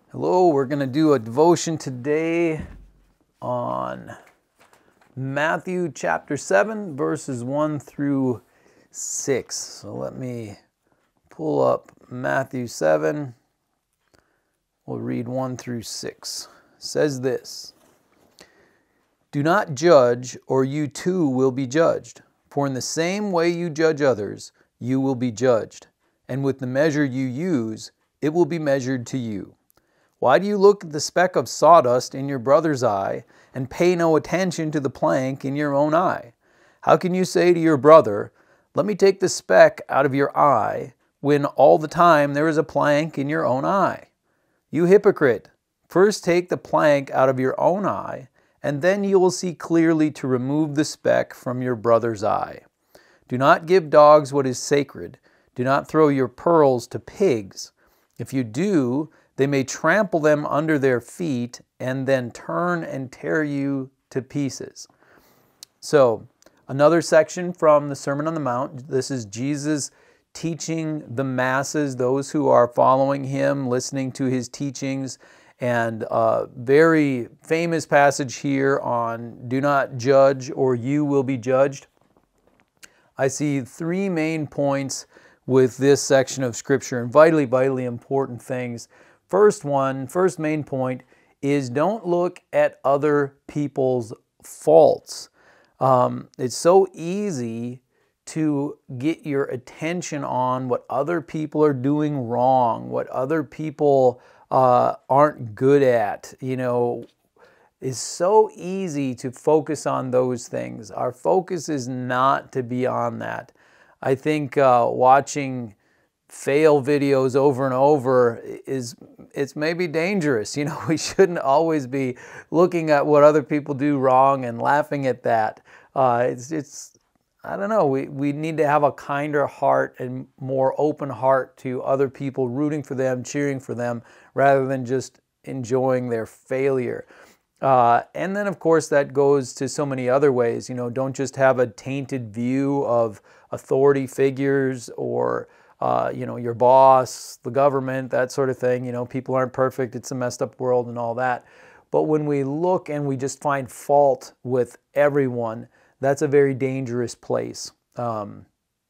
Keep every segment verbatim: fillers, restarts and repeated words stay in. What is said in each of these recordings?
Hello, we're going to do a devotion today on Matthew chapter seven, verses one through six. So let me pull up Matthew seven. We'll read one through six. It says this: "Do not judge, or you too will be judged. For in the same way you judge others, you will be judged. And with the measure you use, it will be measured to you. Why do you look at the speck of sawdust in your brother's eye and pay no attention to the plank in your own eye? How can you say to your brother, 'Let me take the speck out of your eye,' when all the time there is a plank in your own eye? You hypocrite! First take the plank out of your own eye, and then you will see clearly to remove the speck from your brother's eye. Do not give dogs what is sacred. Do not throw your pearls to pigs. If you do, they may trample them under their feet and then turn and tear you to pieces." So, another section from the Sermon on the Mount. This is Jesus teaching the masses, those who are following him, listening to his teachings. And a very famous passage here on do not judge or you will be judged. I see three main points with this section of Scripture, and vitally, vitally important things. First one, first main point is don't look at other people's faults. Um, it's so easy to get your attention on what other people are doing wrong, what other people uh, aren't good at. You know, it's so easy to focus on those things. Our focus is not to be on that. I think uh, watching fail videos over and over is it's maybe dangerous. You know, we shouldn't always be looking at what other people do wrong and laughing at that. Uh, it's it's I don't know. We we need to have a kinder heart and more open heart to other people, rooting for them, cheering for them, rather than just enjoying their failure. Uh, and then, of course, that goes to so many other ways. You know, don't just have a tainted view of authority figures or Uh, you know, your boss, the government, that sort of thing. You know, people aren't perfect. It's a messed up world and all that. But when we look and we just find fault with everyone, that's a very dangerous place. Um,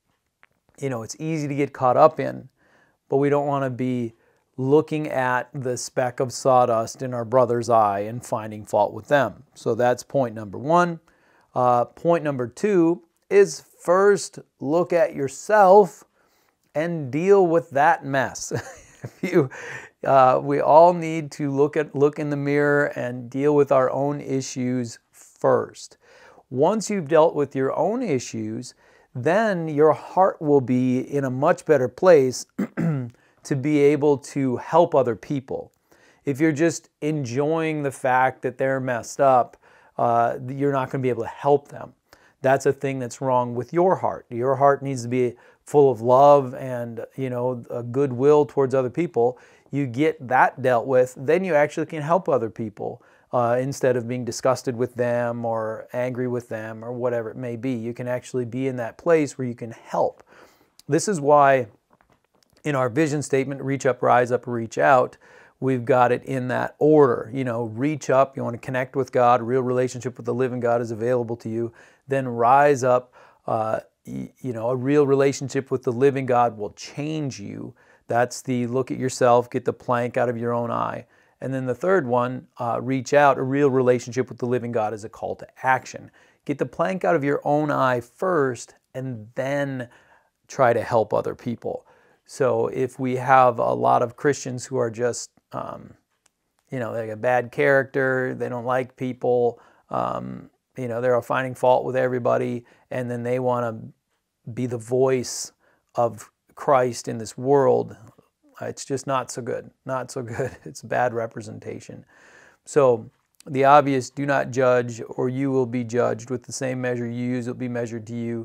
you know, it's easy to get caught up in, but we don't want to be looking at the speck of sawdust in our brother's eye and finding fault with them. So that's point number one. Uh, point number two is first look at yourself and deal with that mess. If you, uh, we all need to look at look in the mirror and deal with our own issues first. Once you've dealt with your own issues, then your heart will be in a much better place to be able to help other people. If you're just enjoying the fact that they're messed up, uh, you're not going to be able to help them. That's a thing that's wrong with your heart. Your heart needs to be full of love and, you know, a goodwill towards other people. You get that dealt with, then you actually can help other people uh, instead of being disgusted with them or angry with them or whatever it may be. You can actually be in that place where you can help. This is why in our vision statement, reach up, rise up, reach out, we've got it in that order. You know, reach up, you want to connect with God, a real relationship with the living God is available to you. Then rise up, uh, you know, a real relationship with the living God will change you. That's the look at yourself, get the plank out of your own eye. And then the third one, uh, reach out, a real relationship with the living God is a call to action. Get the plank out of your own eye first, and then try to help other people. So if we have a lot of Christians who are just, um, you know, they got bad character, they don't like people, um, you know, they're finding fault with everybody, and then they want to be the voice of Christ in this world, it's just not so good. Not so good. It's bad representation. So the obvious, do not judge, or you will be judged. With the same measure you use, it will be measured to you.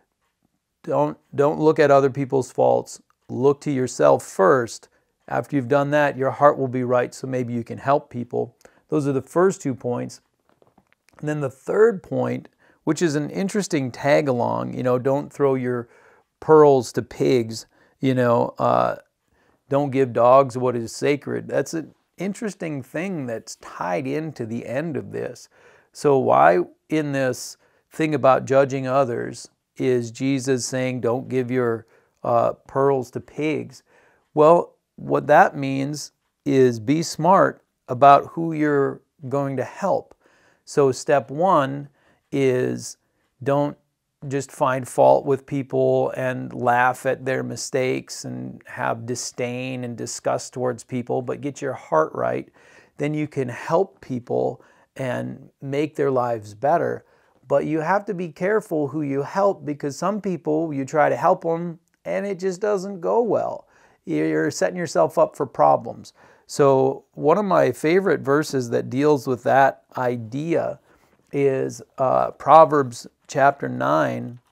Don't, don't look at other people's faults. Look to yourself first. After you've done that, your heart will be right, so maybe you can help people. Those are the first two points. And then the third point, which is an interesting tag along, you know, don't throw your pearls to pigs, you know, uh, don't give dogs what is sacred. That's a, interesting thing that's tied into the end of this. So why in this thing about judging others is Jesus saying, don't give your uh, pearls to pigs? Well, what that means is be smart about who you're going to help. So step one is don't just find fault with people and laugh at their mistakes and have disdain and disgust towards people, but get your heart right. Then you can help people and make their lives better. But you have to be careful who you help, because some people, you try to help them and it just doesn't go well. You're setting yourself up for problems. So one of my favorite verses that deals with that idea is uh, Proverbs chapter nine,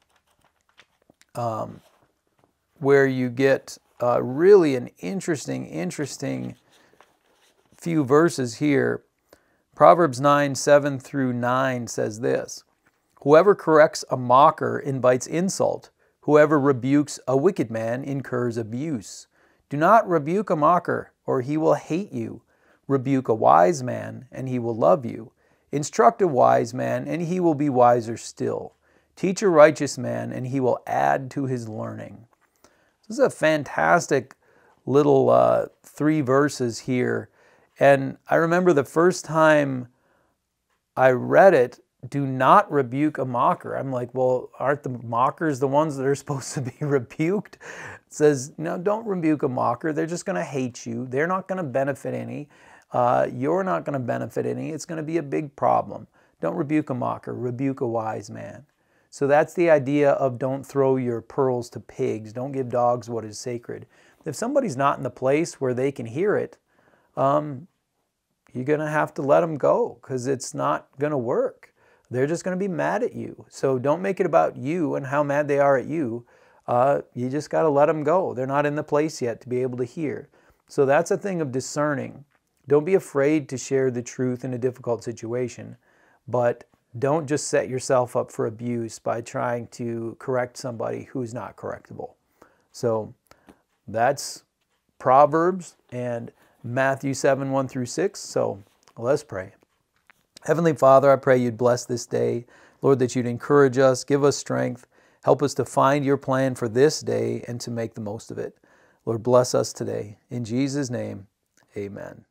um, where you get uh, really an interesting, interesting few verses here. Proverbs nine, seven through nine says this: whoever corrects a mocker invites insult. Whoever rebukes a wicked man incurs abuse. Do not rebuke a mocker, or he will hate you. Rebuke a wise man, and he will love you. Instruct a wise man, and he will be wiser still. Teach a righteous man, and he will add to his learning. This is a fantastic little uh, three verses here. And I remember the first time I read it, do not rebuke a mocker. I'm like, well, aren't the mockers the ones that are supposed to be rebuked? It says, no, don't rebuke a mocker. They're just going to hate you. They're not going to benefit any. Uh, you're not going to benefit any. It's going to be a big problem. Don't rebuke a mocker. Rebuke a wise man. So that's the idea of don't throw your pearls to pigs. Don't give dogs what is sacred. If somebody's not in the place where they can hear it, um, you're going to have to let them go, because it's not going to work. They're just going to be mad at you. So don't make it about you and how mad they are at you. Uh, you just got to let them go. They're not in the place yet to be able to hear. So that's a thing of discerning. Don't be afraid to share the truth in a difficult situation, but don't just set yourself up for abuse by trying to correct somebody who's not correctable. So that's Proverbs and Matthew seven, one through six. So let's pray. Heavenly Father, I pray you'd bless this day. Lord, that you'd encourage us, give us strength, help us to find your plan for this day and to make the most of it. Lord, bless us today. In Jesus' name, amen.